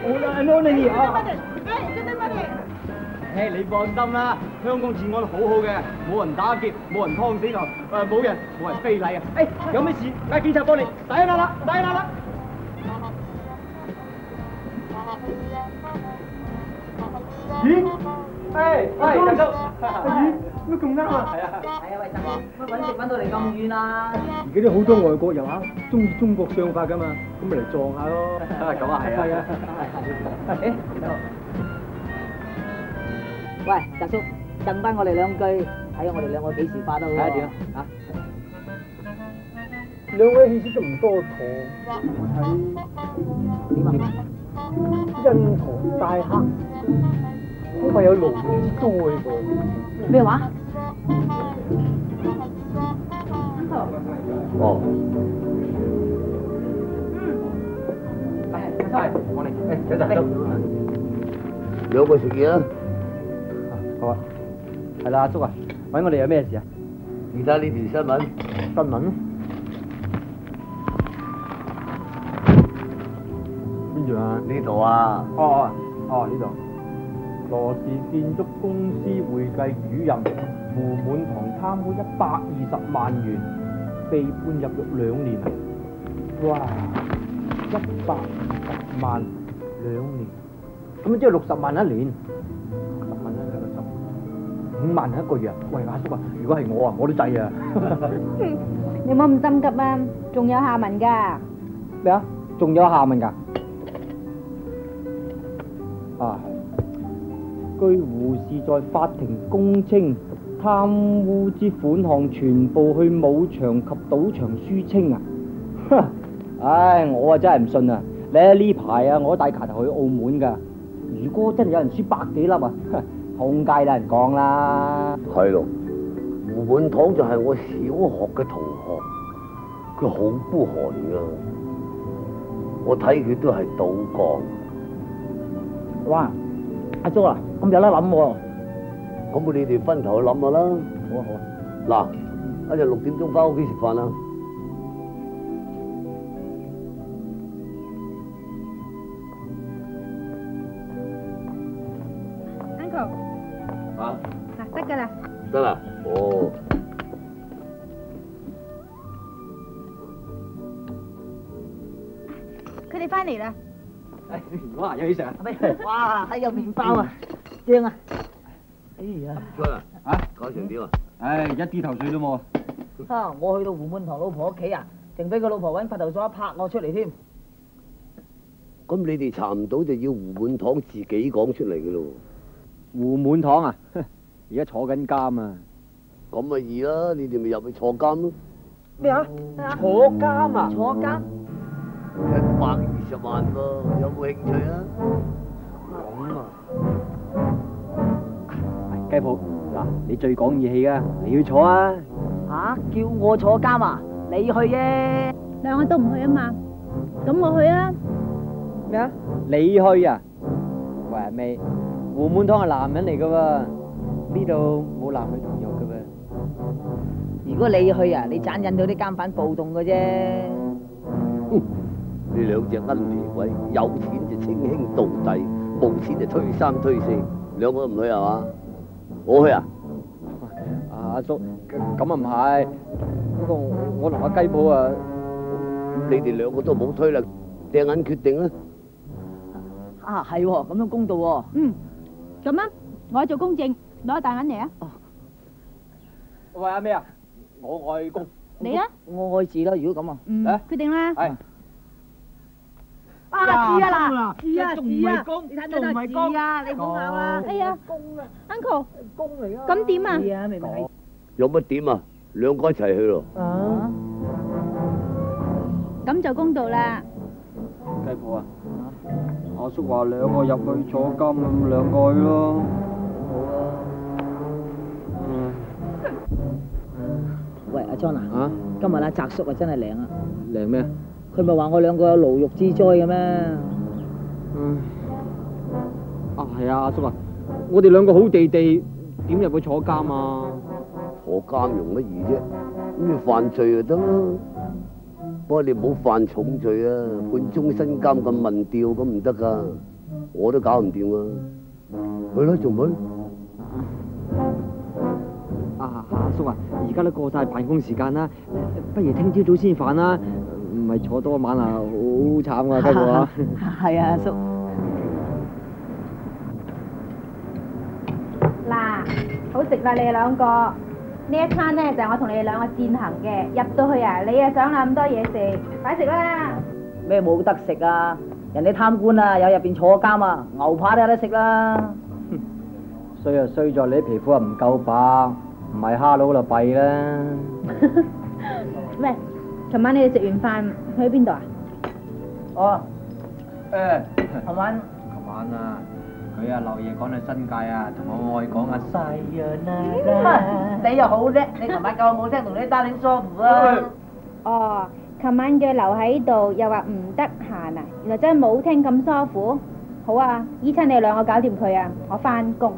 我你啊！ 誒，你放心啦，香港治安好好嘅，冇人打劫，冇人劏死牛，冇人非禮啊！有咩事嗌警察幫你，抵啦！咦？喂，特叔， 咦？乜咁啱啊？ 係啊，喂，特乜揾食揾到嚟咁遠啊？ 而家都好多外國遊客中意中國相法噶嘛，咁咪嚟撞下咯。 咁啊係啊。 係啊。 誒，喂，特叔，贈翻我哋兩句，睇下我哋兩個幾時化得好。睇下點啊？ 兩位氣色都唔多妥，我睇點啊？ 印堂大黑，恐怕有癆之災噃。 咩話？ 哦， 係，我嚟。有特叔。 兩個食嘢啦。 好啊。係啦，阿叔啊，揾我哋有咩事啊？ 你睇呢條新聞。 新聞？邊度啊？ 呢度啊。 哦，呢度。羅氏建築公司會計主任胡滿堂貪污120萬元，被判入獄2年。哇！120萬2年，咁即係60萬1年，10萬1個月，5萬1個月啊！喂，阿叔啊，如果係我啊，我都制啊！ 你唔好咁心急啊，仲有下文㗎。 咩啊？仲有下文㗎？啊！據胡氏在法庭供稱，貪污之款項全部去舞場及賭場輸清啊！哼！唉，我啊真係唔信啊！你睇呢排啊，我都帶卡頭去澳門㗎。如果真係有人輸百幾粒啊，通街有人講啦。 係咯，胡滿堂就係我小學嘅同學，佢好孤寒㗎。我睇佢都係賭國。 哇！阿叔啊，咁有得諗喎。 咁你哋分頭去諗下啦。 好啊。 嗱，一陣6點鐘翻屋企食飯啦。 Uncle， 啊？ 嗱，得㗎啦。 得啦。哦。 佢哋翻嚟啦。 哇！有嘢食啊！ 哇！係有麵包啊，正啊！哎呀， 春啊， 啊？ 搞成點啊？ 唉，一啲頭緒都冇。 我去到胡滿堂老婆屋企啊，淨俾個老婆揾拍頭鎖拍我出嚟添。 咁你哋查唔到就要胡滿堂自己講出嚟嘅咯。 胡滿堂啊，而家坐緊監啊！ 咁咪易啦，你哋咪入去坐監咯。 咩啊？ 坐監啊？ 坐監 120萬喎，有冇興趣啊？ 咁啊！雞鋪嗱，你最講義氣噶，你要坐啊！ 嚇？叫我坐監啊？你去啫。 兩個都唔去啊嘛，咁我去啊。 咩啊？你去啊？喂，阿妹，胡滿堂係男人嚟噶喎，呢度冇男女同浴噶喎。 如果你去啊，你盞引到啲監犯暴動嘅啫。 你兩隻奀皮鬼，有錢就稱兄道弟，冇錢就推三推四，兩個都唔去係嘛？我去啊！ 阿叔，咁啊唔係，不過我同阿雞鋪啊， 你哋兩個都冇推啦，掟緊決定啦。 啊，係喎，咁樣公道喎。 咁啊，我去做公證，攞大銀嚟啊！ 喂，阿咩啊？我愛公。 你啊？ 我愛字啦，如果咁啊。 決定啦。 係。 啊，字啊嗱，字啊， 仲唔係公？ 你睇唔睇到字啊？你唔好咬啦。哎呀，公啊，Uncle，公嚟啊。咁點啊？ 係啊，明唔明？ 有乜點啊？兩個一齊去咯。 啊？ 咁就公道啦。 雞鋪啊！阿叔話兩個入去坐監，咁兩個去咯。 喂，阿 John 啊， 啊？ 今日阿澤叔啊真係靚啊！ 靚咩？ 佢咪話我兩個有牢獄之災嘅咩？ 啊係啊，阿叔啊，我哋兩個好地地，點入去坐監啊？ 坐監容乜易啫？咁你犯罪就得咯。不過你唔好犯重罪啊，判終身監咁問吊咁唔得噶。 我都搞唔掂啊！去啦，仲唔去？ 阿叔啊，而家都過晒辦公時間啦，不如聽朝早先飯啦，唔係坐多一晚啊，好慘啊，不過啊。 係啊，阿叔。 嗱，好食啦，你哋兩個。呢一餐咧就係我同你哋兩個餞行嘅，入到去啊，你啊想啦咁多嘢食，快食啦！ 咩冇得食啊？人哋貪官啊，有入邊坐監啊，牛扒都有得食啦。 衰啊衰在你啲皮膚啊唔夠白，唔係蝦佬就弊啦。 喂，琴晚你哋食完飯去邊度啊？ 哦， 琴晚啊，佢啊漏夜趕去新界啊，同我愛講啊西啊你又好叻，你琴晚夠冇聽同你單領梳乎啊？ 哦，琴晚叫留喺度，又話唔得閒啊，原來真係冇聽咁疏苦。好啊，依親你哋兩個搞掂佢啊，我翻工。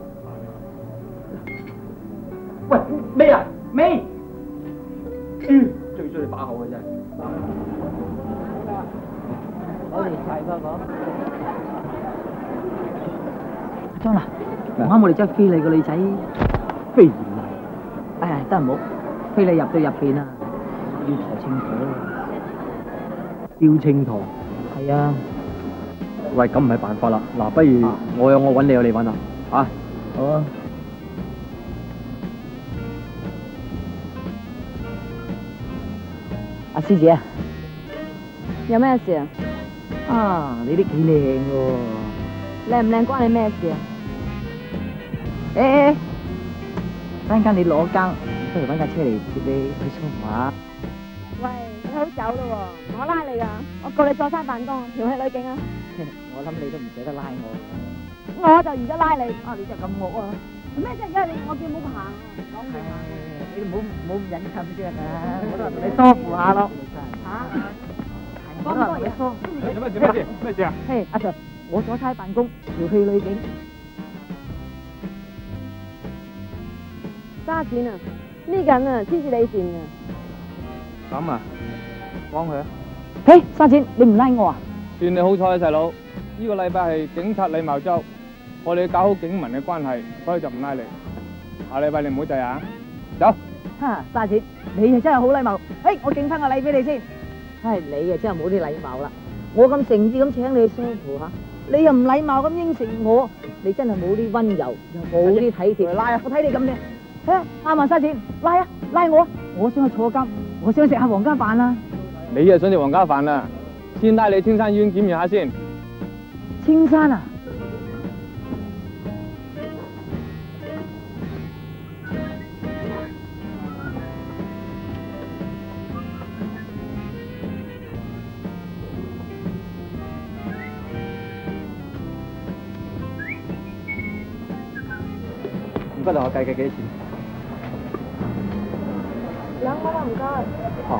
喂，咩啊？咩？最衰你把口嘅真係。 我哋齊嗰個。阿張啦，啱我哋真係非禮個女仔。 非禮？ 哎呀，得唔好，非禮入到入邊啊，要抬清楚。 標清堂。 係啊。 喂，咁唔係辦法啦。嗱，不如我有我揾，你有你揾啊。嚇？ 好啊。阿師姐啊， 有咩事啊？ 啊，你啲幾靚喎！ 靚唔靚關你咩事啊？ 誒，陣間你攞更，不如揾架車嚟接你去梳化。 喂，你好走咯喎，我拉你噶，我告你坐差辦公，調戲女警啊！ 我諗你都唔捨得拉我。 我就而家拉你。 啊，你真係咁惡啊！ 咩啫？而家我叫冇行，講嘢啊！ 你都唔好咁忍心啫嘛，我都係同你梳扶下咯。嚇？我都係同你梳。 做咩事？咩事啊？ 嘿，阿 Sir，我阻差辦公，調戲女警。 揸錢啊！呢緊啊，黐住你線啊！ 咁啊，幫佢啊！ 嘿，沙錢，你唔拉我啊？ 算你好彩啊，細佬！呢個禮拜係警察禮貌週，我哋要搞好警民嘅關係，所以就唔拉你。下禮拜你唔好滯啊！走。 哈，沙錢，你啊真係好禮貌。嘿，我敬翻個禮俾你先。唉，你啊真係冇啲禮貌啦！我咁誠意咁請你去梳扶下，你又唔禮貌咁應承我，你真係冇啲溫柔，又冇啲體貼。拉啊！我睇你咁嘅，啱啊，沙錢，拉啊，拉我啊！我想去坐監，我想食下皇家飯啊！ 你啊想食皇家飯啦，先拉你青山醫院檢驗下先。 青山啊！ 唔該，同我計幾多錢 2蚊啊，唔該。 哦。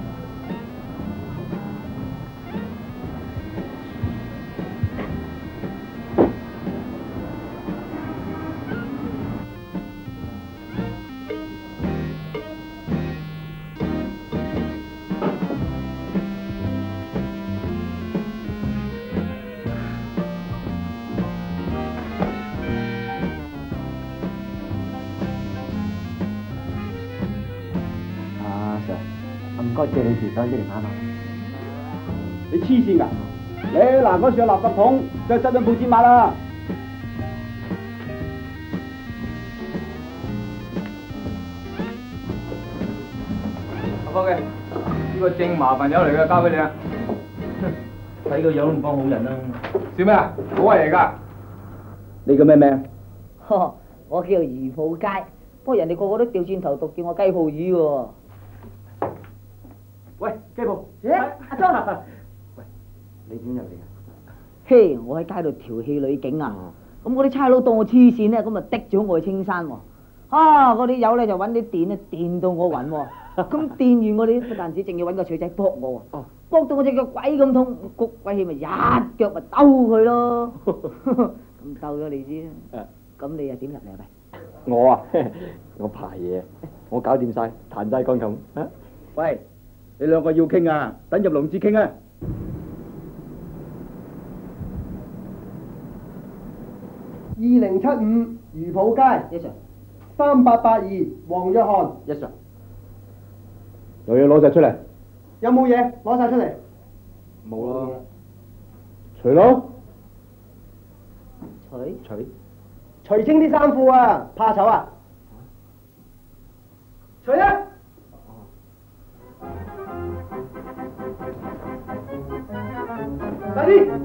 唔該借你條手機嚟睇下。 你黐線㗎！你嗱嗰上垃圾桶，就執張報紙抹啦。阿伙計，呢個正麻煩友嚟嘅，交俾你啊！ 睇個樣都唔幫好人啦。 笑咩啊？好嘢嚟㗎！你叫咩名？ 我叫魚鋪街，不過人哋個個都掉轉頭讀叫我雞鋪魚喎。 喂，雞鋪。 阿莊。 喂，你點入嚟啊？ 嘿，我喺街度調戲女警啊！咁嗰啲差佬當我黐線咧，咁啊滴咗我去青山喎。嗰啲友咧就揾啲電咧電到我暈喎。咁電完我哋不但止，仲要揾個錘仔搏我喎。搏到我隻腳鬼咁痛，谷鬼氣咪一腳咪兜佢咯。咁兜咗你知啦。咁你又點入嚟啊？ 我啊，我排嘢，我搞掂晒，彈晒鋼琴。 喂，你兩個要傾啊，等入籠至傾啊！ 2075魚浦街 ，Yes sir， 3882黃約翰， Yes sir， 有嘢攞晒出嚟。 有冇嘢攞晒出嚟？ 冇啦。除佬。 除清啲衫褲啊！怕醜啊！除啊！快啲！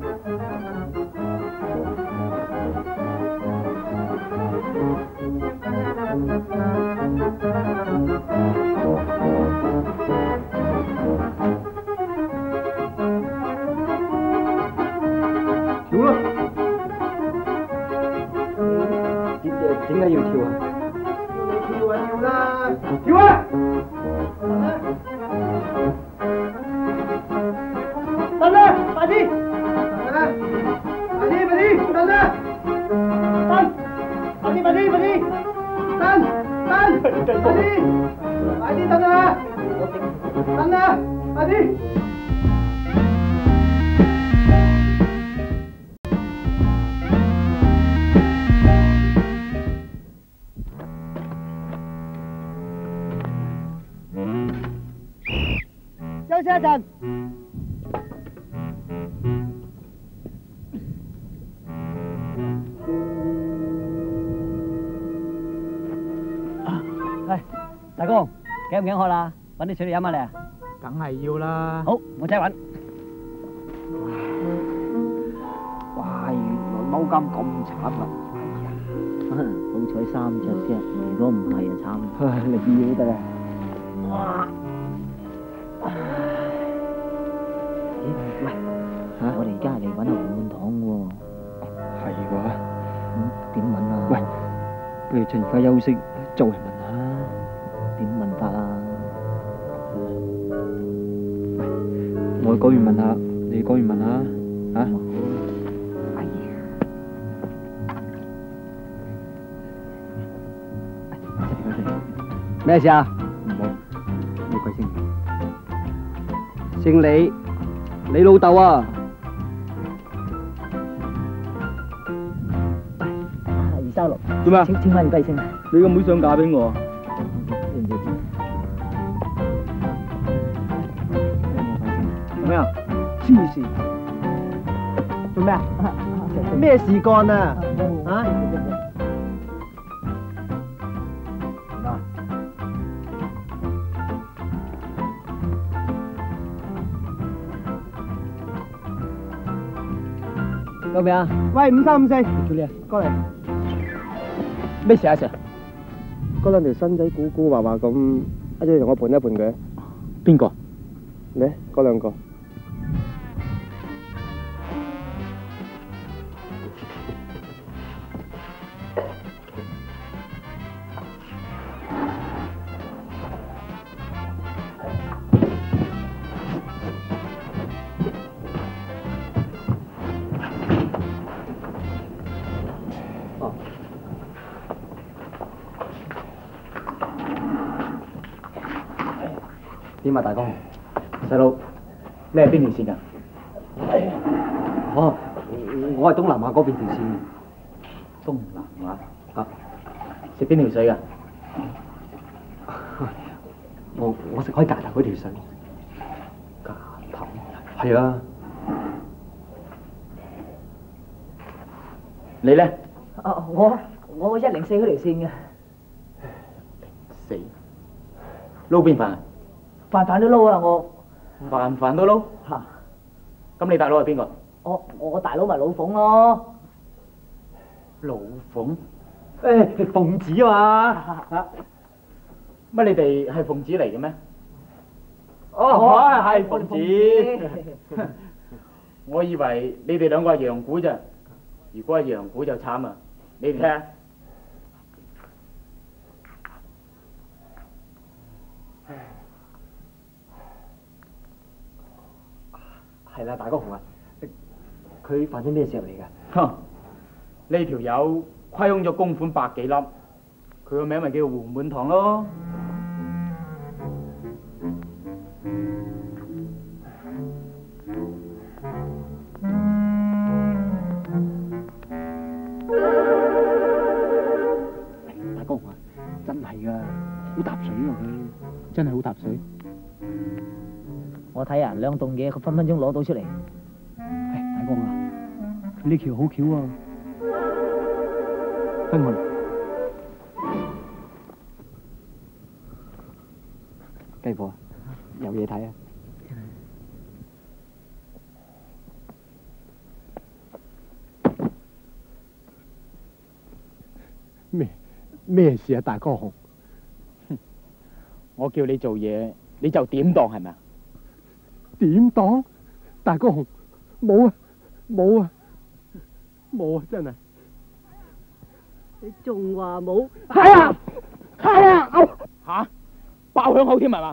跳啦！ 點解要跳啊？ 跳啊跳啦！跳啊！等啦！快啲！等啦！快啲！快啲！等啦！等！快啲！快啲！快啲！等！等！快啲！快啲等啊！等啊！快啲！休息一陣。 喂，大哥，頸唔頸渴啦？揾啲水嚟飲下你啊！ 梗係要啦。 好，我即刻揾。哇，原來踎監咁慘啊！ 好彩3隻啫，如果唔係就慘。 你要得啊！ 咦，喂，我哋而家嚟揾阿胡滿堂喎。 係喎。 點揾啊？ 喂，不如趁而家休息，周圍問下。 點問法啊？ 我講完問下，你講完問下，嚇？ 哎呀！ 咩事啊？唔好，你貴姓？姓李，你老豆啊？ 236。 做咩啊？ 請問貴姓啊？ 你個妹想嫁俾我？ 知唔知？ 做咩啊？ 黐線！做咩啊？咩事幹啊？啊？ 救命啊！ 喂，5354， 叫你啊！ 過嚟。 咩事啊，Sir？ 嗰兩條新仔古古惑惑咁，一陣同我盤一盤佢。 邊個？ 你嗰兩個。 點啊，大哥？細佬，你係邊條線㗎？哦，我係東南亞嗰邊條線。東南亞啊？食邊條水㗎？我食開架頭嗰條水。架頭？係啊。你咧？ 我104嗰條線嘅。 4。撈邊飯啊？ 飯飯都撈啊！我飯飯都撈？ 嚇。 咁你大佬係邊個？ 我大佬咪老鳳咯。 老鳳？誒，鳳子啊嘛。乜你哋係鳳子嚟嘅咩？哦，係鳳子。我以為你哋兩個係羊牯咋。如果係羊牯就慘啊！你哋睇下。係啦，大哥紅啊！佢犯咗咩事入嚟㗎？哼！呢條友虧空咗公款100幾粒，佢個名咪叫胡滿堂咯。 落去，真係好搭水。 我睇啊，兩棟嘢佢分分鐘攞到出嚟。 大哥啊，佢呢橋好橋啊，跟我嚟。雞婆，有嘢睇啊！ 咩事啊，大哥雄？ 我叫你做嘢，你就點當係咪啊？ 點當？大哥雄，冇啊，冇啊，冇啊，真係。 你仲話冇？ 係啊，係啊， 吓，爆響口添係嘛？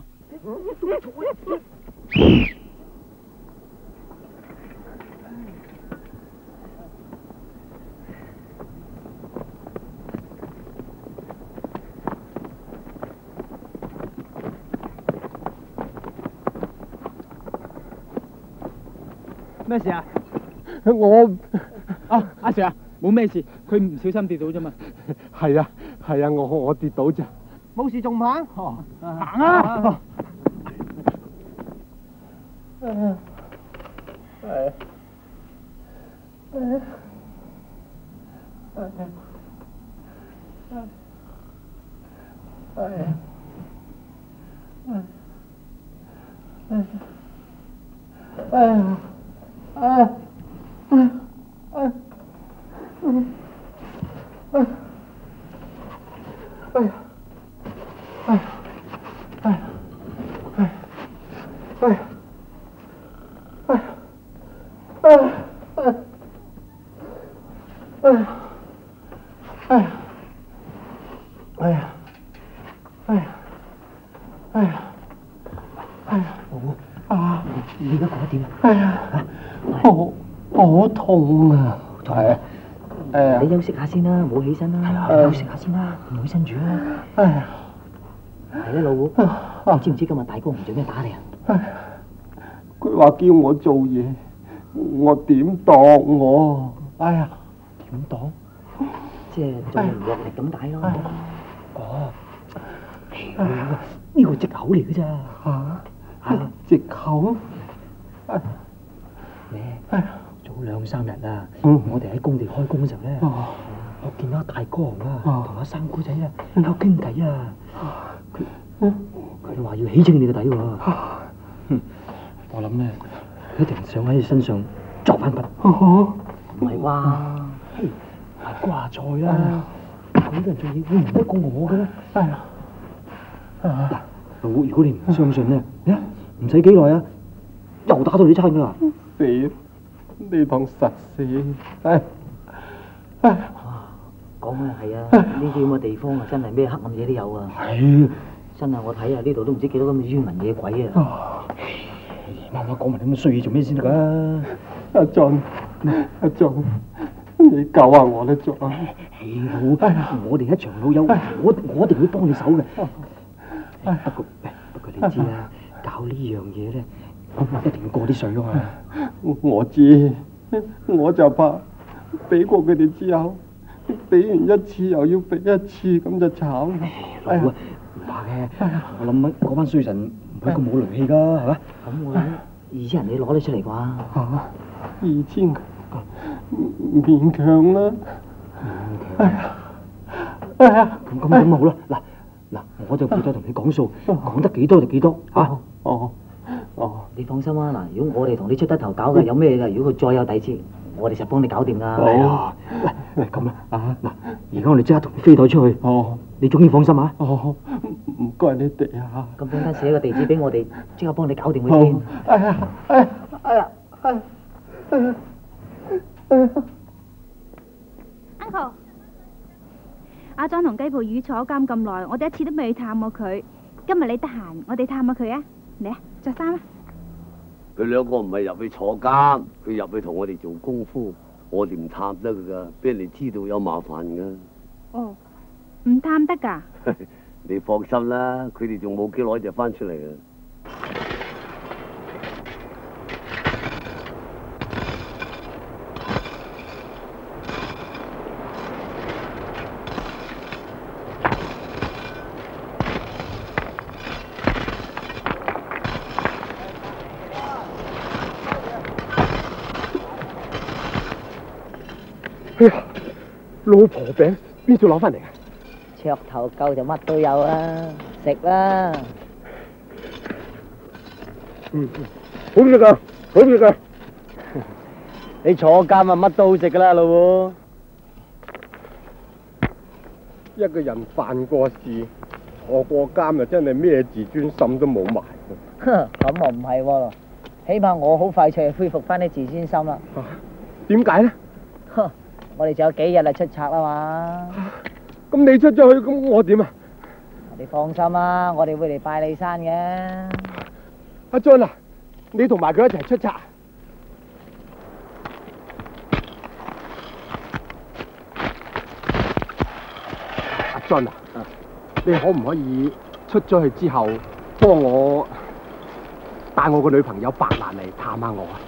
咩事啊？ 我阿 Sir 啊，冇咩事，佢唔小心跌倒啫嘛。 係啊，我跌倒咋？ 冇事仲行？ 行啊！ 你而家覺得點啊？ 好痛啊！ 你休息下先啦，唔好起身啦。休息下先啦，唔好起身住啦。係咧，老胡，你知唔知今日大哥唔做咩打你啊？ 佢話叫我做嘢，我點當我？ 點當？ 即係做唔落力咁解咯。 哦，呢個藉口嚟嘅咋？ 藉口？ 咩？早2-3日啊，我哋喺工地開工嘅時候咧，我見到大哥啊，同阿三姑仔啊喺度傾偈啊，佢哋話要起清你個底喎。我諗咧，佢一定想喺你身上作翻筆。 唔係啩？ 係瓜菜啦，咁多人做嘢會唔得過我嘅咩？嗱，老胡，如果你唔相信咧，唔使幾耐啊，又打到你餐噶啦。 死！呢趟實死！ 講啊係啊，呢啲咁嘅地方啊，真係咩黑暗嘢都有啊！ 係， 真係我睇啊，呢度都唔知幾多咁嘅冤魂野鬼啊！ 媽媽講埋啲咁嘅衰嘢做咩先得㗎？ 阿俊，你救下我啦，俊！ 我哋一場老友，我一定會幫你手嘅。不過你知啦，搞呢樣嘢咧，我一定要過啲水㗎嘛。 我知，我就怕俾過佢哋之後，俾完一次又要俾一次，咁就慘。 老胡啊，唔怕嘅，我諗嗰班衰神唔係咁冇良氣㗎，係嘛？ 咁我諗2000人你攞得出嚟啩 ？2000，勉強啦。 咁好啦，嗱，我就負責同你講數，講得幾多就幾多嚇。 你放心啊，嗱，如果我哋同你出得頭搞嘅，有咩嘅？如果佢再有第二次，我哋實幫你搞掂㗎。 喂，咁啦，嗱，而家我哋即刻同飛隊出去。你終於放心啊？ 唔該你哋啊。 咁陣間寫個地址俾我哋，即刻幫你搞掂佢先。 Uncle， 阿莊同雞泡魚坐監咁耐，我哋一次都未去探過佢。今日你得閒，我哋探下佢啊！嚟啊，着衫啊！ 佢兩個唔係入去坐監，佢入去同我哋做功夫，我哋唔探得佢噶，俾人哋知道有麻煩噶。 哦，唔探得㗎？ 你放心啦，佢哋仲冇幾耐就翻出嚟啦。 哎呀，老婆餅邊度攞翻嚟啊？ 噱頭夠就乜都有啦，食啦。 好食噶，好食噶。 你坐監啊，乜都好食噶啦，老胡。 一個人犯過事，坐過監啊，真係咩自尊心都冇埋。 哼，咁我唔係喎，起碼我好快脆恢復翻啲自尊心啦。 點解咧？ 哼，我哋仲有幾日就出冊啦嘛。 咁你出咗去，咁我點啊？ 你放心啦，我哋會嚟拜你山嘅。 阿俊啊，你同埋佢一齊出冊。阿俊啊，你可唔可以出咗去之後，幫我帶我個女朋友白蘭嚟探下我啊？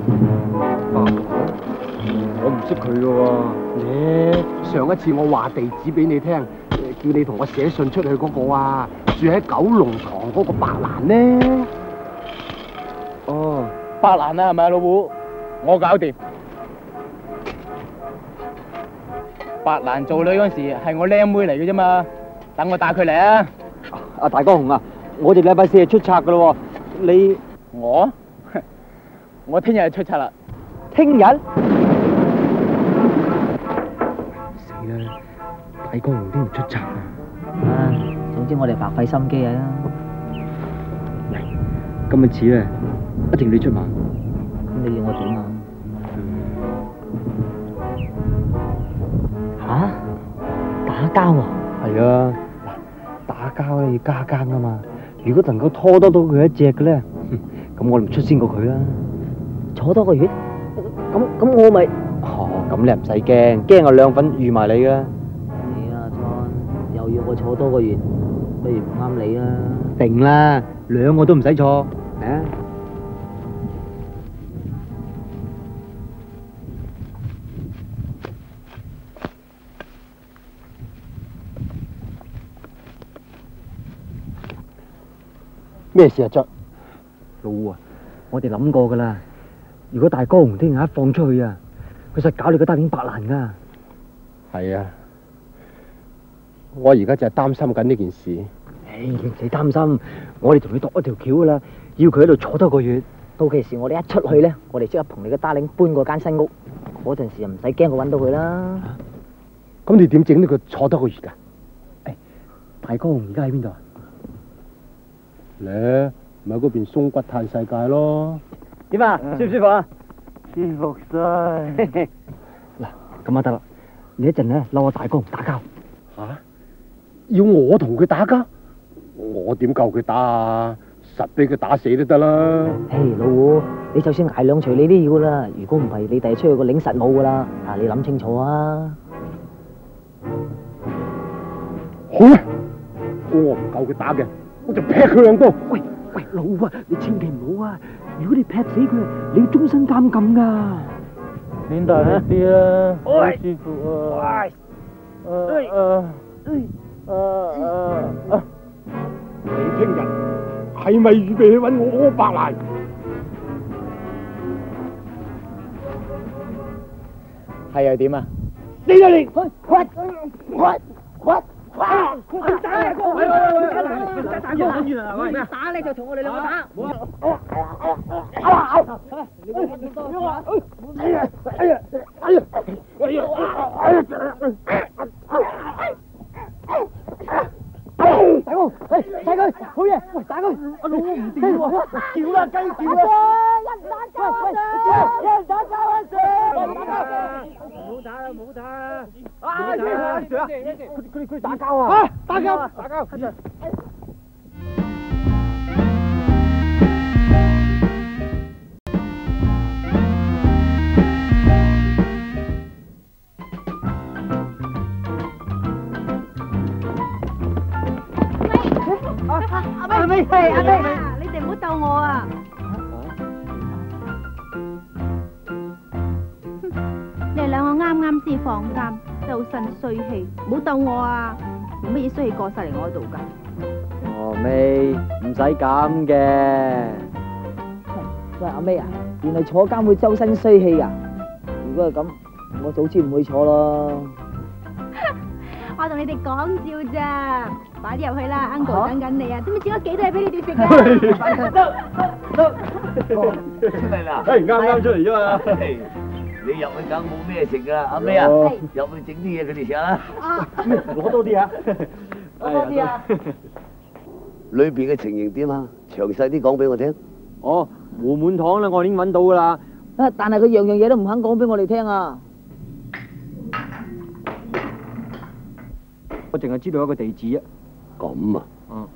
我唔識佢噶喎。上一次我話地址俾你聽，叫你同我寫信出去嗰個啊，住喺九龍塘嗰個白蘭呢？ 哦，白蘭啊，係咪啊，老胡？我搞掂。白蘭做女嗰時係我靚妹嚟嘅啫嘛，等我帶佢嚟啊！ 阿大哥雄啊，我哋禮拜四就出冊噶咯喎，你我聽日就出冊啦。 聽日？ 死啦！大哥雄都唔出冊啊！ 啊，總之我哋白費心機啊！ 今日似啦，一定要你出馬。 咁你要我點啊？吓？打交啊？ 係啊，嗱，打交咧要加更啊嘛。如果能夠拖得到佢一隻嘅咧，咁我哋唔出先過佢啦。 坐多個月？咁我咪…… 哦，咁你唔使驚，驚我兩份預埋你噶。 你啊，湯又要我坐多個月，不如唔啱你啦。 定啦，兩個都唔使錯，啊！ 咩事啊？着老胡啊，我哋諗過噶啦。如果大哥雄聽日一放出去啊，佢實搞你個單面白蘭噶。 係啊，我而家就係擔心緊呢件事。 你唔使擔心，我哋同你度一條橋噶啦，要佢喺度坐多個月。 到期時我哋一出去咧，我哋即刻同你個打領搬過間新屋，嗰陣時就唔使驚我揾到佢啦。 咁你點整呢佢坐多個月噶？ 大哥雄而家喺邊度啊？ 咧，咪喺嗰邊松骨炭世界咯。 點啊？舒唔舒服啊？ 舒服晒。 嗱，咁啊得啦，你一陣咧嬲我大哥雄打交。 吓？要我同佢打交？我點夠佢打啊？實俾佢打死都得啦。 嘿，老胡，你就算捱兩錘你都要啦。如果唔係，你第日出去個領實冇噶啦。嗱，你諗清楚啊！ 好啊，我唔夠佢打嘅，我就劈佢兩刀。 喂，老胡啊，你千祈唔好啊！如果你劈死佢，你要終身監禁噶。 練大力啲啦，好舒服啊！ 你聽日係咪預備去揾我嗰個白蘭？ 係又點啊？ 你就嚟， 打你就同我哋兩個打。大哥，大佢，好嘢！喂，打佢，阿老唔掂喎，叫啦，雞叫啦！一人打交啊！唔好打啦，唔好打啦！佢打交啊！打交！阿妹， 你哋唔好鬥我啊！你哋兩個啱啱先放監，周身衰氣，唔好鬥我啊！用乜嘢衰氣過晒嚟我度噶？ 哦，妹，唔使咁嘅。 喂，阿妹啊，原來坐監會周身衰氣啊！如果係咁， 我早知唔會坐咯。 我同你哋講笑咋，快啲入去啦 ，Uncle 等緊你啊！知唔知煮咗幾多嘢俾你哋食啊？ 出嚟啦！ 啱啱出嚟啫嘛。 你入去梗冇咩食噶啦，阿妹啊，入去整啲嘢佢哋食啦。 攞多啲啊！ 攞多啲啊！ 裏邊嘅情形點啊？詳細啲講俾我聽。 哦，胡滿堂啦，我已經揾到噶啦。 啊！但係佢樣樣嘢都唔肯講俾我哋聽啊！ 我淨係知道一個地址啊。 咁啊？ 嗯。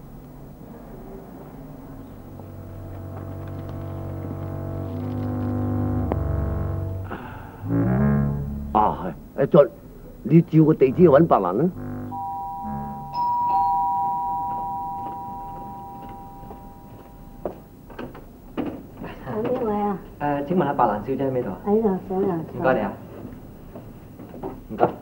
啊係，再你照個地址去揾白蘭啦。 揾邊位啊？ 請問下白蘭小姐喺邊度啊？ 喺度，上嚟。 唔該你啊。唔該。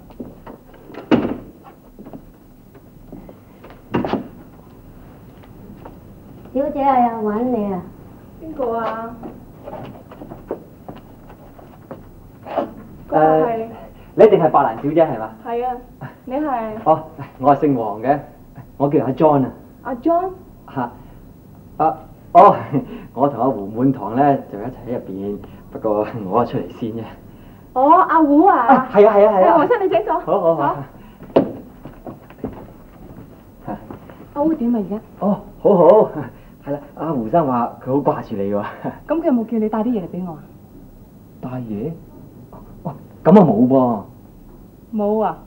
小姐啊，又揾你啊？ 邊個啊？係。 你一定係白蘭小姐係嘛？ 係啊，你係？ 哦，我係姓黃嘅，我叫阿 John 啊。 阿 John？ 嚇！哦，我同阿胡滿堂咧就一齊喺入邊，不過我出嚟先啫。 哦，阿胡啊？ 係啊！ 黃生你請坐。 好。 阿胡點啊而家？ 哦，好，係啦。阿胡生話佢好掛住你喎。 咁佢有冇叫你帶啲嘢嚟俾我啊？ 帶嘢？哇，咁啊冇噃。 冇啊？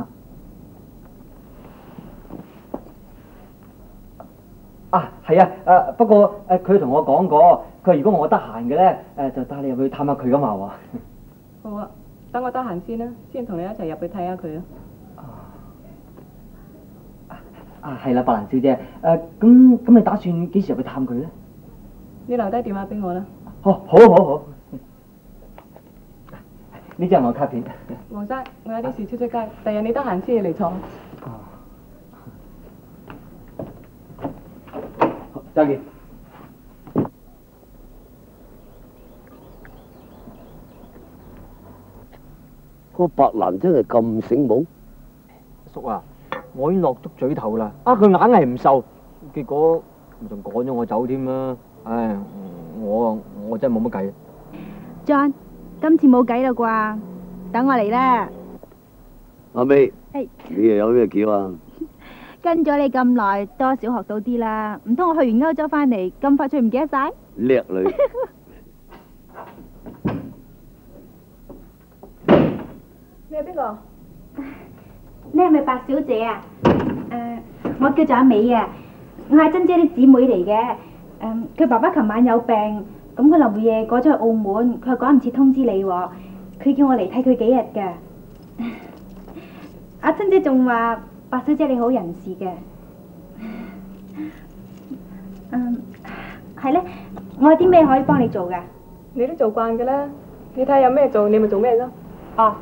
係啊，不過佢同我講過，佢話如果我得閒嘅咧，就帶你入去探下佢噶嘛喎。 好啊，等我得閒先啦，先同你一齊入去睇下佢啊。 係啦，白蘭小姐，咁你打算幾時入去探佢咧？ 你留低電話俾我啦。 好。呢張係我卡片。 黃生，我有啲事出街，第日你得閒先嚟坐。 再見。 個白蘭真係咁醒目？ 叔啊，我已經落足嘴頭啦，佢硬係唔受，結果仲趕咗我走添啦。唉，我真係冇乜計。 John，今次冇計啦啩，等我嚟啦。 阿妹， 係你又有咩橋啊？ 跟咗你咁耐，多少學到啲啦。唔通我去完歐洲翻嚟，咁快脆唔記得晒？ 叻女。 你係邊個？ 你係咪白小姐啊？我叫做阿美啊，我係珍姐啲姊妹嚟嘅。佢爸爸琴晚有病，咁佢臨夜過咗去澳門，佢又趕唔切通知你喎。佢叫我嚟睇佢幾日㗎。阿珍姐仲話白小姐你好人事嘅。係咧，我有啲咩可以幫你做㗎？ 你都做慣㗎啦，你睇下有咩做，你咪做咩咯。 哦。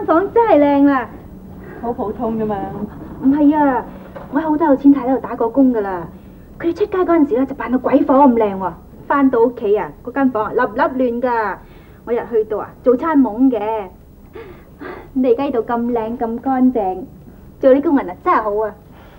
房真係靚啦。 好普通啫嘛。 唔係啊，我好多有錢太喺度打過工㗎啦。佢哋出街嗰陣時咧就扮到鬼火咁靚喎，翻到屋企啊，嗰間房啊粒粒亂㗎。我日去到啊，做餐懵嘅。你而家呢度咁靚咁乾淨，做啲工人啊真係好啊！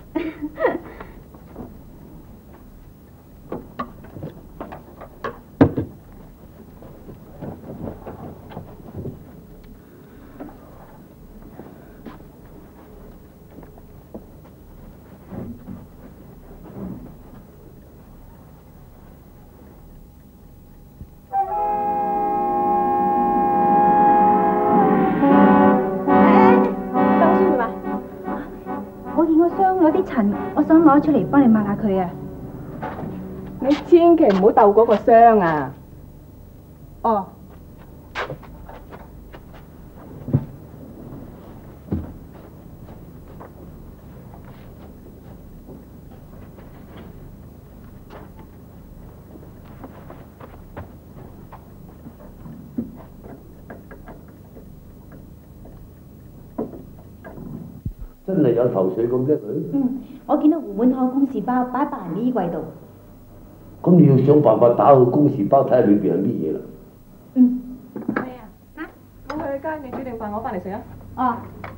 有啲塵，我想攞出嚟幫你抹下佢啊！ 你千祈唔好鬥嗰個箱啊！ 哦。 真係有頭緒咁啫佢。 我見到胡滿堂公事包擺喺白人嘅衣櫃度。 咁你要想辦法打開公事包睇下裏邊係乜嘢啦。 係啊，我去街你煮定飯，我翻嚟食啊。 哦。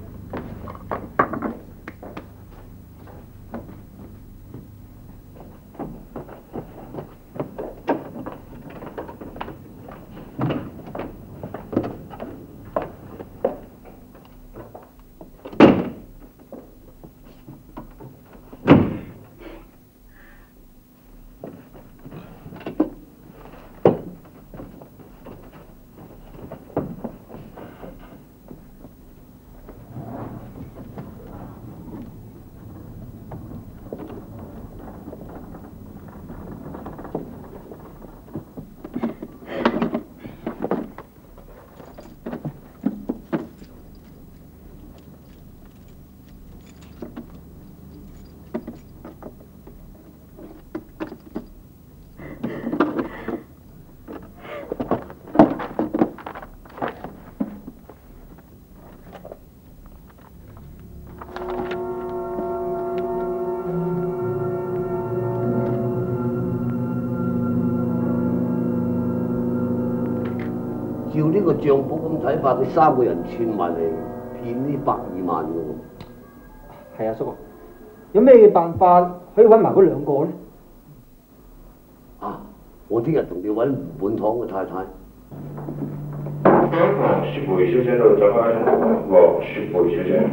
照呢個賬簿咁睇法，佢3個人串埋嚟騙呢120萬嘅喎。 係啊，叔，有咩辦法可以揾埋嗰2個咧？ 啊！我聽日同你揾胡滿堂嘅太太。 10部修正的交换我10部修正。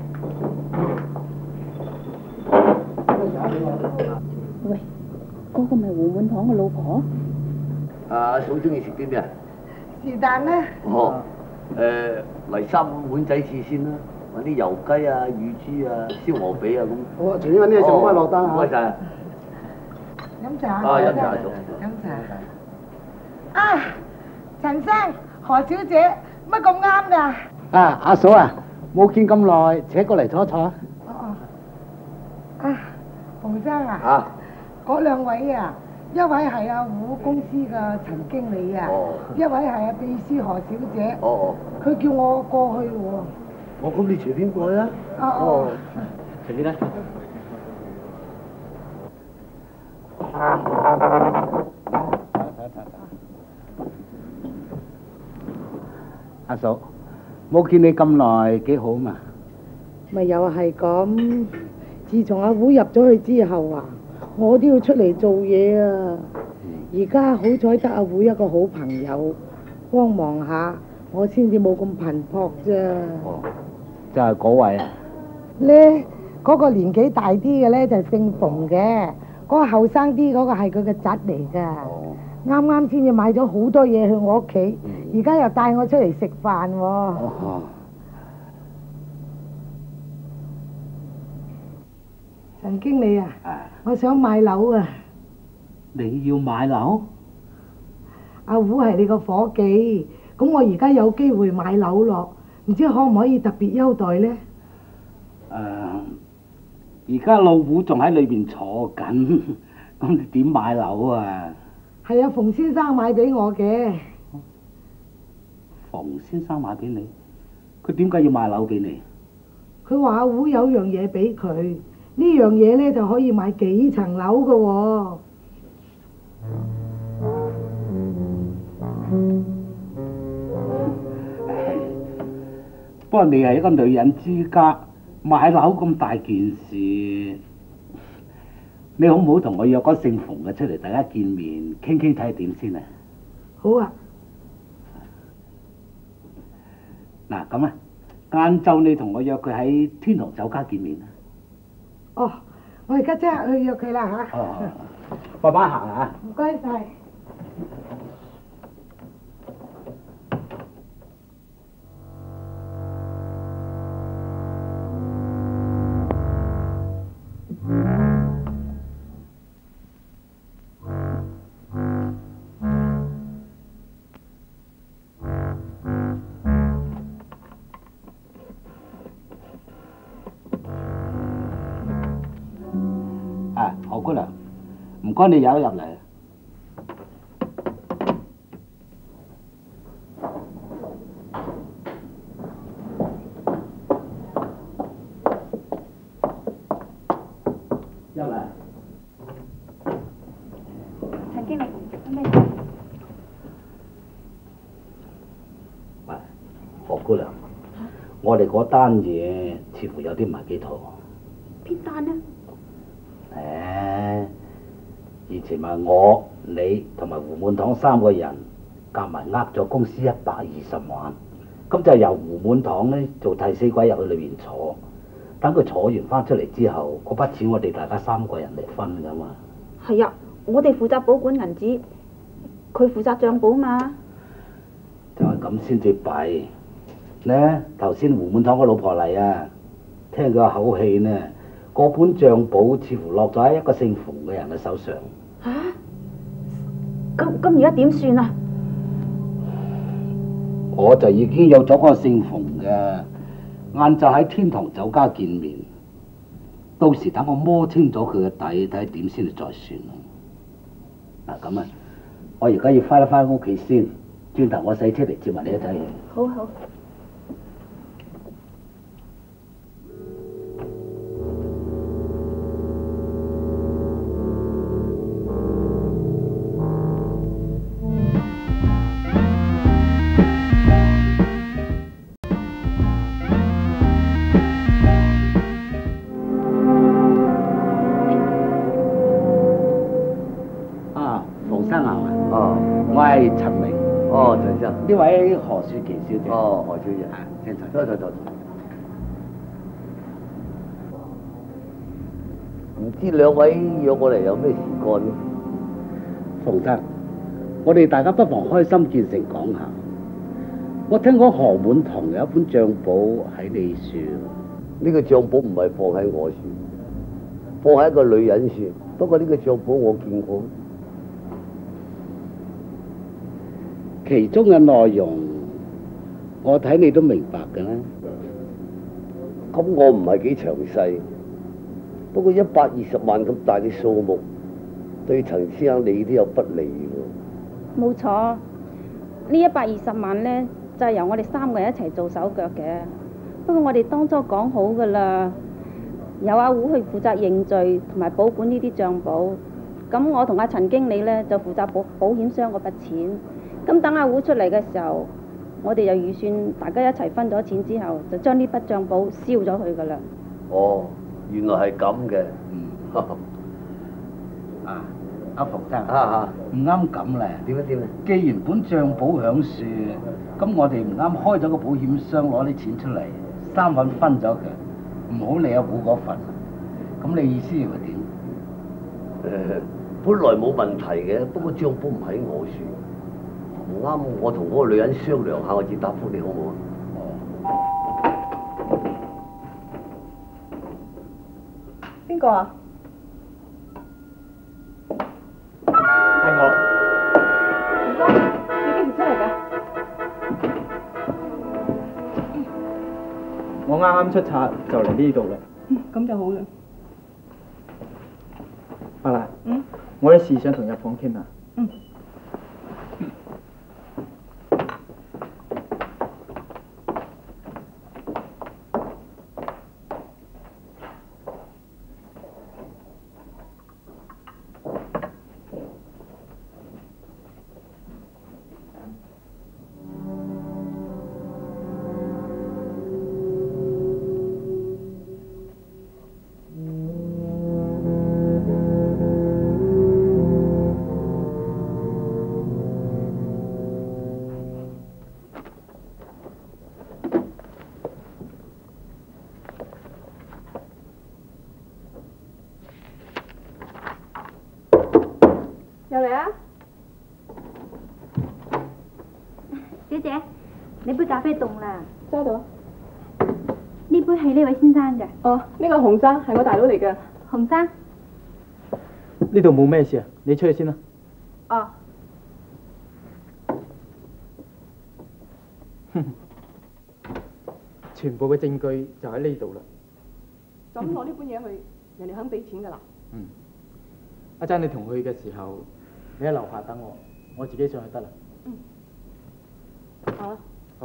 喂，嗰個咪胡滿堂嘅老婆？ 阿嫂中意食啲咩啊？ 是但啦。 哦，嚟3碗仔翅先啦，揾啲油雞啊、乳豬啊、燒鵝髀啊咁。 好啊，隨便揾啲嘢食，唔該落單嚇。 唔該晒。 飲茶。 啊，飲茶仲。 飲茶。啊，陳生、何小姐，乜咁啱㗎？ 啊，阿嫂啊，冇見咁耐，請過嚟坐一坐。 哦。啊，馮生啊。 啊。 嗰2位啊。一位係阿胡公司嘅陳經理啊，一位係阿秘書何小姐。佢叫我過去喎。 咁你隨便過去啊。 隨便啦。阿嫂，冇見你咁耐，幾好嘛？ 咪又係咁，自從阿胡入咗去之後啊。我都要出嚟做嘢啊！而家好彩得阿會一個好朋友幫忙下，我先至冇咁頻撲啫。 就係嗰位啊？ 咧，嗰個年紀大啲嘅咧就姓馮嘅，嗰個後生啲嗰個係佢嘅侄嚟㗎。啱啱先至買咗好多嘢去我屋企，而家又帶我出嚟食飯喎。陳經理啊，我想買樓啊！ 你要買樓？ 阿胡係你個伙計，咁我而家有機會買樓咯，唔知可唔可以特別優待呢？ 而家老胡仲喺裏邊坐緊，咁你點買樓啊？ 係啊，馮先生買俾我嘅。 馮先生買俾你？ 佢點解要賣樓俾你？ 佢話阿胡有樣嘢俾佢，呢樣嘢咧就可以買幾層樓噶喎。 不過你係一個女人之家，買樓咁大件事，你好唔好同我約個姓馮嘅出嚟，大家見面傾傾睇下點先啊？ 好啊。 嗱咁啊，晏晝你同我約佢喺天堂酒家見面啊。 哦，我而家即刻去約佢啦嚇。 哦，慢慢行啊。 唔該晒。 何姑娘，唔該你有入嚟。入嚟。 陳經理，有咩？ 喂，何姑娘，我哋嗰單嘢似乎有啲唔係幾妥。 邊單呢？ 以前咪我、你同埋胡滿堂3個人夾埋呃咗公司120萬，咁就由胡滿堂呢做替死鬼入去裏邊坐，等佢坐完翻出嚟之後，嗰筆錢我哋大家3個人嚟分噶嘛。 係啊，我哋負責保管銀紙，佢負責帳簿嘛。 就係咁先至弊。呢頭先胡滿堂個老婆嚟啊，聽佢個口氣呢，嗰本帳簿似乎落咗喺一個姓馮嘅人嘅手上。 嚇！咁而家點算啊？ 我就已經有咗個姓馮嘅，晏晝喺天堂酒家見面，到時等我摸清咗佢嘅底，睇下點先至再算咯。嗱咁啊，我而家要翻屋企先，轉頭我洗車嚟接埋你一齊。 好好。 我係陳明。 哦，陳生。 呢位何雪琪小姐。 哦，何小姐。 請坐。坐。 唔知兩位約我嚟有咩事幹呢？ 馮生，我哋大家不妨開心見誠講下。我聽講何滿堂有一本帳簿喺你處。 呢個帳簿唔係放喺我處，放喺一個女人處。不過呢個帳簿我見過。 其中嘅內容，我睇你都明白㗎啦。 咁我唔係幾詳細，不過120萬咁大嘅數目，對陳先生你都有不利喎。 冇錯，呢120萬呢，就係由我哋3個人一齊做手腳嘅。不過我哋當初講好㗎啦，由阿胡去負責認罪同埋保管呢啲帳簿，咁我同阿陳經理呢，就負責保險箱嗰筆錢。咁等阿胡出嚟嘅時候，我哋就預算大家一齊分咗錢之後，就將呢筆帳簿燒咗佢噶啦。 哦，原來係咁嘅。 阿馮生，唔啱咁咧。 點啊？ 既然本帳簿響樹，咁我哋唔啱開咗個保險箱攞啲錢出嚟，3份分咗佢，唔好理阿胡嗰份。咁你意思係點？ 本來冇問題嘅，不過帳簿唔喺我處。唔啱，我同嗰個女人商量下，我至答覆你好唔好啊？ 邊個啊？ 係我。 唔該，你幾時出嚟㗎？ 我啱啱出冊就嚟呢度啦。 咁就好啦。 伯蘭。我有事想同入房傾下。 又嚟啊！ 小姐，你杯咖啡凍啦。 揸到。 呢杯係呢位先生嘅。 哦，呢個洪生係我大佬嚟嘅。 洪生。 呢度冇咩事啊，你出去先啦。 哦。 全部嘅證據就喺呢度啦。 就咁攞呢本嘢去，人哋肯俾錢㗎啦。 嗯。阿珍，你同去嘅時候，你喺樓下等我，我自己上去得啦。 嗯。好啦。 好。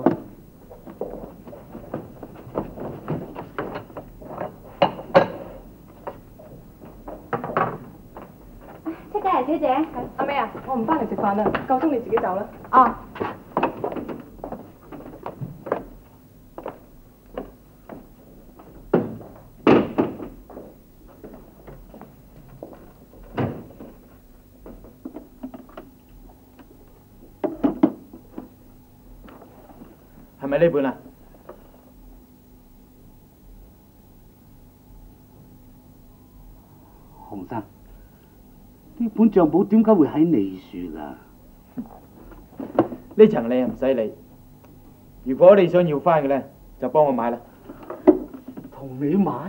出街啊，小姐。 阿妹啊，我唔翻嚟食飯啦，夠鐘你自己走啦。 哦。 係咪呢本啊？ 洪生，呢本帳簿點解會喺你處㗎？ 呢層你又唔使理。如果你想要翻嘅咧，就幫我買啦。 同你買？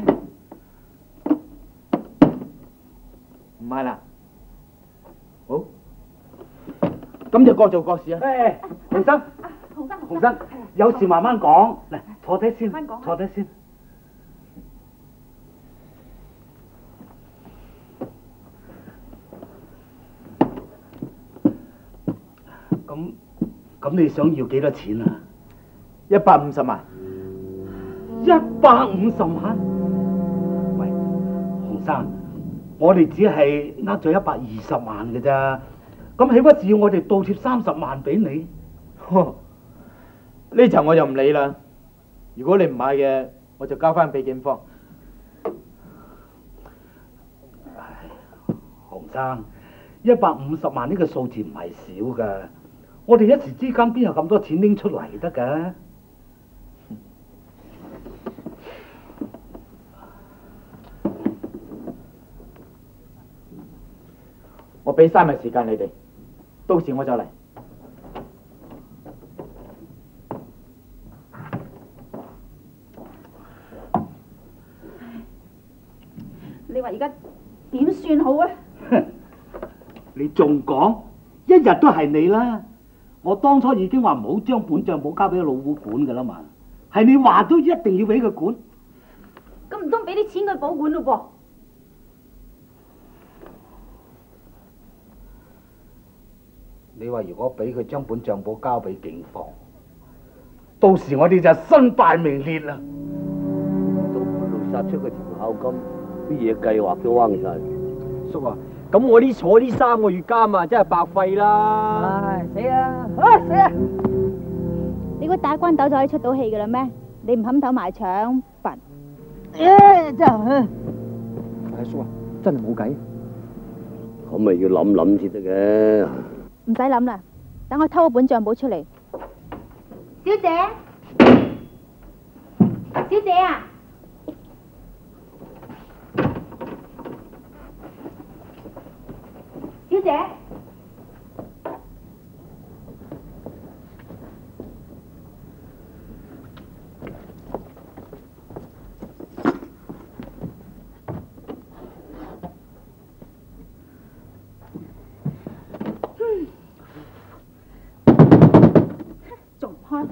唔買啦。好。咁就各做各事啊。 誒，洪生。洪生，有事慢慢講，嚟坐低先，坐低先。咁你想要幾多錢啊 ？150萬。 150萬？喂，洪生，我哋只係呃咗120萬嘅咋，咁豈不是要我哋倒貼30萬俾你？ 呢層我就唔理啦。如果你唔買嘅，我就交翻俾警方。 洪生，150萬呢個數字唔係少噶，我哋一時之間邊有咁多錢拎出嚟得噶？ 我俾3日時間你哋，到時我就嚟。 你話而家點算好啊？ 你仲講，一日都係你啦！我當初已經話唔好將本帳簿交俾老虎管噶啦嘛，係你話都一定要俾佢管。 咁唔通俾啲錢佢保管咯噃？ 你話如果俾佢將本帳簿交俾警方，到時我哋就身敗名裂啦。到半路殺出個條孝金。啲嘢計劃都彎晒。 叔啊，咁我坐呢3個月監啊，真係白費啦！ 唉，死啦！啊，死啦！ 你估打關鬥就可以出到氣噶啦咩？你唔冚頭埋牆，笨！ 真係。 叔啊，真係冇計。 咁咪要諗諗先得嘅。 唔使諗啦，等我偷本帳簿出嚟。小姐，小姐啊！小姐，仲唔開？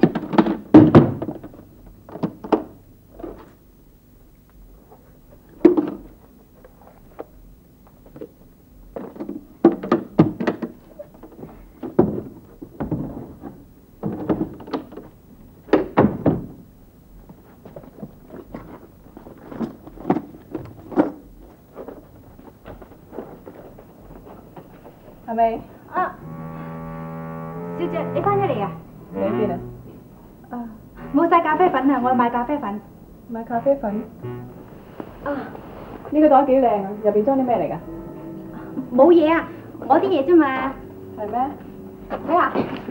係咪？ 啊，小姐，你翻咗嚟啊？ 你喺邊啊？ 啊，冇晒咖啡粉啊！我去買咖啡粉。 買咖啡粉？啊，呢個袋幾靚啊！入邊裝啲咩嚟㗎？ 冇嘢啊，我啲嘢啫嘛。 係咩？ 睇下。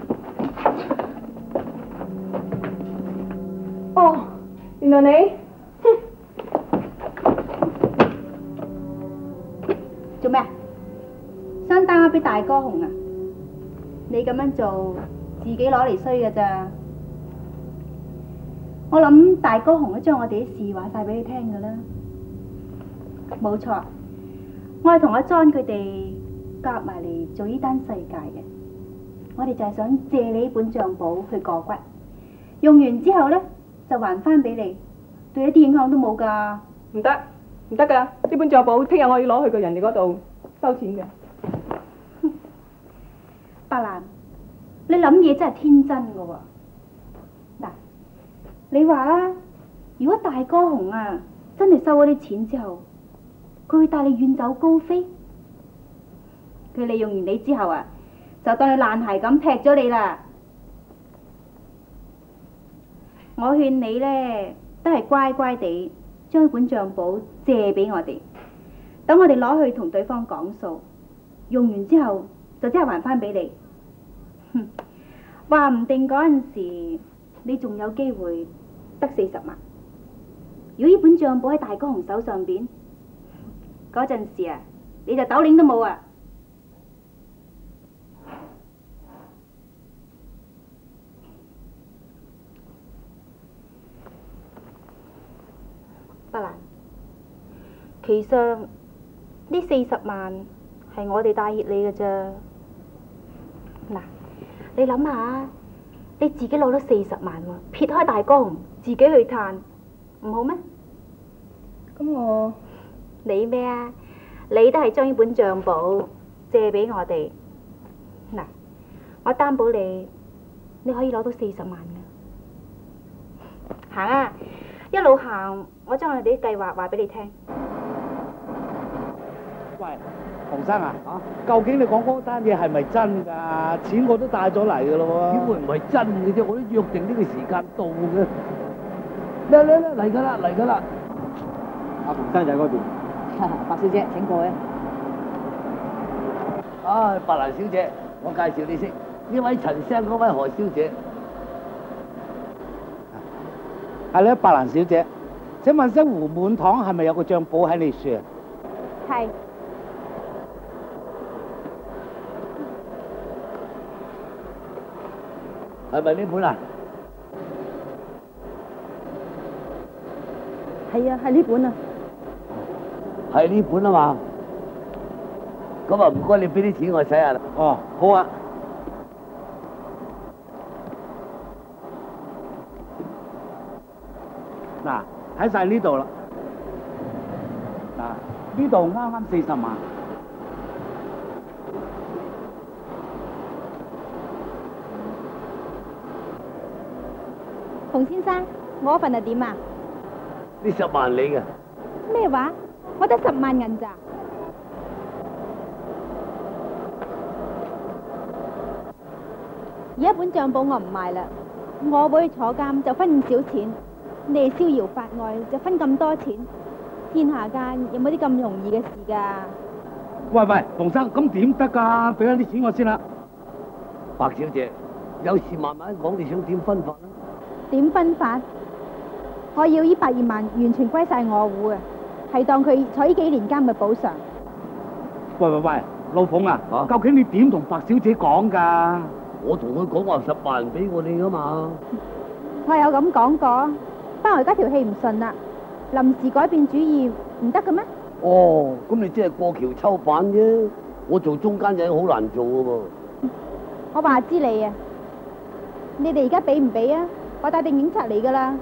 哦，原來你做咩？ 想打我俾大哥紅啊？你咁樣做，自己攞嚟衰㗎咋？我諗大哥紅都將我哋啲事話晒俾你聽㗎啦。冇錯，我係同阿莊佢哋夾埋嚟做呢單世界嘅。我哋就係想借你呢本帳簿去過骨，用完之後呢，就還翻俾你，對一啲影響都冇㗎。 唔得，唔得㗎！呢本帳簿聽日我要攞去個人哋嗰度收錢嘅。 白蘭，你諗嘢真係天真㗎喎。嗱，你話啊，如果大哥紅啊真係收咗啲錢之後，佢會帶你遠走高飛？佢利用完你之後啊，就當你爛鞋咁踢咗你啦。我勸你呢，都係乖乖地將本帳簿借俾我哋，等我哋攞去同對方講數，用完之後就即刻還翻俾你。話唔定嗰陣時你仲有機會得40萬。如果呢本帳簿喺大哥紅手上邊，嗰陣時啊，你就斗領都冇啊！白蘭，其實呢40萬係我哋帶挈你嘅咋。嗱，你諗下，你自己攞咗40萬喎，撇開大哥紅，自己去嘆，唔好咩？咁你咩啊？你都係將呢本帳簿借俾我哋。嗱，我擔保你可以攞到40萬嘅。行啊！一路行，我將我哋啲計劃話俾你聽。 喂，洪生啊，究竟你講嗰單嘢係咪真㗎？錢我都帶咗嚟㗎咯喎。 點會唔係真嘅啫？我都約定呢個時間到嘅。嚟㗎啦，嚟㗎啦！ 阿洪生就喺嗰邊。 白小姐請過去。 啊，白蘭小姐，我介紹你識呢位陳聲嗰位何小姐。 係咧，白蘭小姐，請問聲胡滿堂係咪有個帳簿喺你處啊？ 係。 係咪呢本啊？ 係啊，係呢本啊。 係呢本啊嘛。咁啊，唔該你俾啲錢我使下啦。 哦，好啊。嗱，喺晒呢度啦。嗱，呢度啱啱40萬。 洪先生，我份係點啊？ 呢10萬你嘅。 咩話？我得10萬銀咋？而一本帳簿我唔賣啦，我會去坐監就分咁少錢，你哋逍遙法外就分咁多錢，天下間有冇啲咁容易嘅事㗎？ 喂，洪生，咁點得㗎？俾翻啲錢我先啦。 白小姐，有事慢慢講，你想點分法啦？ 點分法？我要呢120萬完全歸晒我戶啊，係當佢坐呢幾年監嘅補償。 喂，老馮啊，究竟你點同白小姐講㗎？ 我同佢講話10萬俾我哋㗎嘛。 我有咁講過，不過而家條氣唔順啦，臨時改變主意唔得嘅咩？ 哦，咁你即係過橋抽板啫，我做中間人好難做㗎喎。 我話知你啊，你哋而家俾唔俾啊？我帶定警察嚟㗎啦。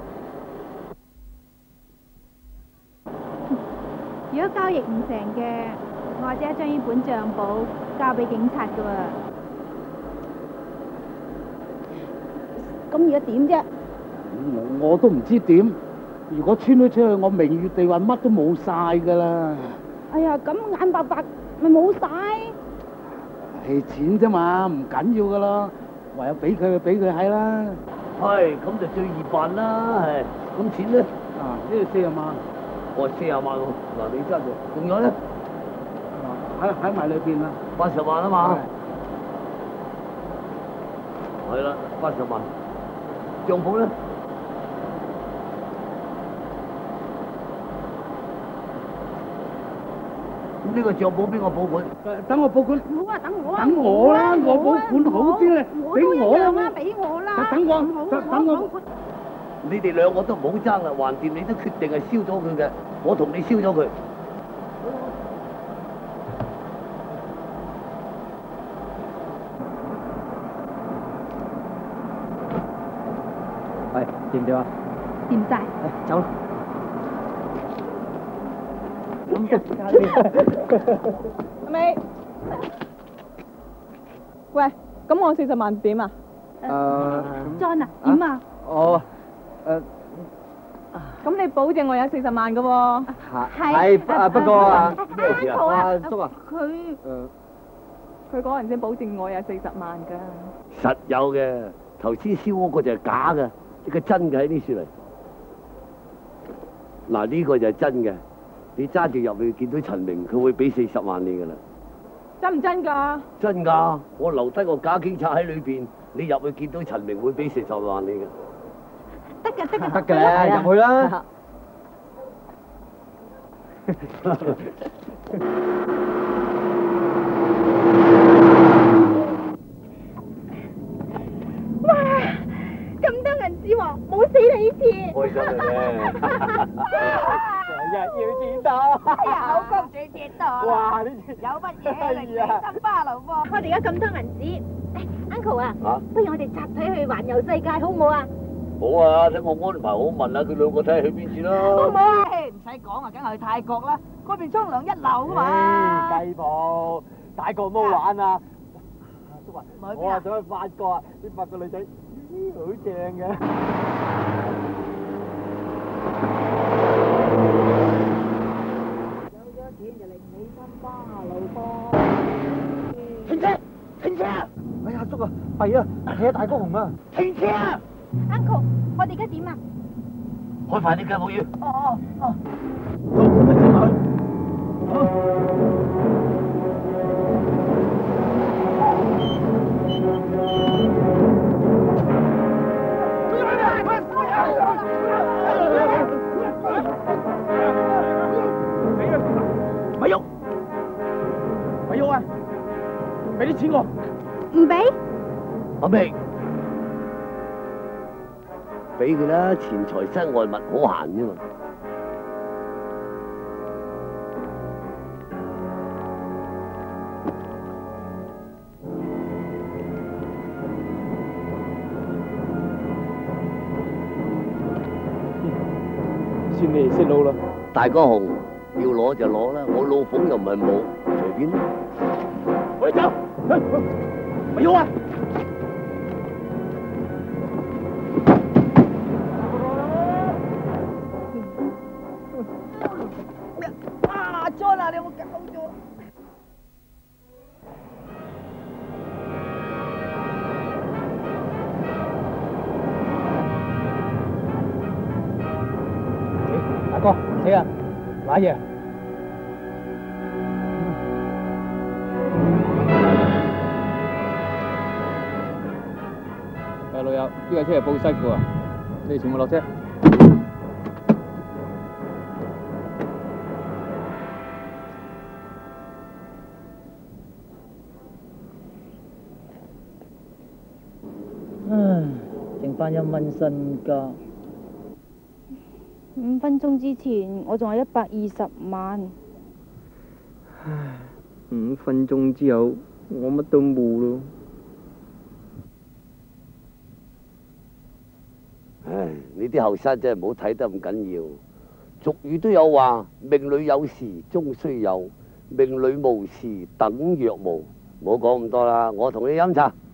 如果交易唔成嘅，我即刻將呢本帳簿交俾警察㗎喎。咁而家點啫？ 我都唔知點。如果穿咗出去，我名譽地位乜都冇晒㗎啦。 哎呀，咁眼白白咪冇晒。 係錢啫嘛，唔緊要㗎啦。唯有俾佢就俾佢係啦。 係，咁就最易辦啦。係，咁錢咧？ 啊，呢度40萬。 我40萬喎，嗱你揸住，仲有咧？ 喺埋裏邊啦。 80萬啊嘛。係啦，80萬。帳簿咧？ 咁呢個帳簿邊個保管？ 等我保管。 好啊，等我啊。 等我啦，我保管好啲咧，俾我啦。 俾我啦。 等我，等我。 你哋兩個都唔好爭啦，橫掂你都決定係燒咗佢嘅，我同你燒咗佢。 係掂唔掂啊？ 掂晒。 走啦。 阿美，喂，咁我40萬點啊 ？John 啊，點啊？ 哦， 咁你保證我有40萬㗎喎？ 係，不過啊， 咩事啊？ 阿叔啊， 佢嗰人先保證我有40萬㗎。 實有嘅，頭先燒嗰個就係假嘅，呢個真嘅喺呢處嚟。嗱，呢個就係真嘅。你揸住入去見到陳明，佢會俾40萬你噶啦。 真唔真㗎？ 真㗎，我留低個假警察喺裏邊，你入去見到陳明會俾40萬你嘅。 得㗎，得㗎。 得嘅，入去啦。 哇！咁多銀紙喎，冇死你呢次。 開心嘅啫。 日要剪刀， 有公主剪刀。 哇！呢有乜嘢令你心花怒放？我哋而家咁多銀紙，Uncle 啊，不如我哋集體去環遊世界好唔好啊？ 好啊，等我安排好，問下佢兩個睇下去邊處啦。 好唔好啊？唔使講啊，梗係去泰國啦，嗰邊沖涼一流啊嘛。 雞婆，泰國冇玩啊！叔啊，我啊想去法國啊，啲法國女仔好正嘅。 停車！停車！哎呀，叔啊，弊啊，企喺大高雄啊！停車啊 ！Uncle， 我哋而家點啊？ 開快啲㗎，冇嘢。 哦。 咪喐！ 咪喐啊！俾啲錢我。 唔俾。 阿明，俾佢啦，錢財身外物可閒啫嘛。 算你哋識撈啦。 大哥紅要攞就攞啦，我老鳳又唔係冇，隨便啦。 我哋走，咪喐啊！ 啊，John啊，你有冇搞咗？ 大哥，死啊！揦嘢！ 老友，呢架車係報失嘅喎，你哋全部落車。 剩翻1蚊身家。 5分鐘之前，我仲有120萬。 唉，5分鐘之後，我乜都冇咯。 唉，呢啲後生真係唔好睇得咁緊要。俗語都有話：命裏有時終須有，命裏無時等若無。唔好講咁多啦，我同你飲茶。